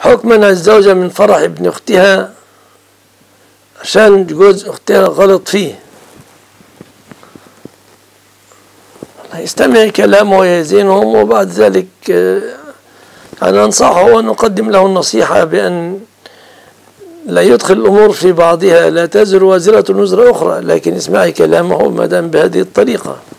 حكم منع الزوجة من فرح ابن أختها عشان جوز أختها غلط فيه، يستمع كلامه ويزينهم، وبعد ذلك أنا أنصحه ونقدم له النصيحة بأن لا يدخل الأمور في بعضها، لا تزر وازرة وزر أخرى، لكن اسمعي كلامه ما دام بهذه الطريقة.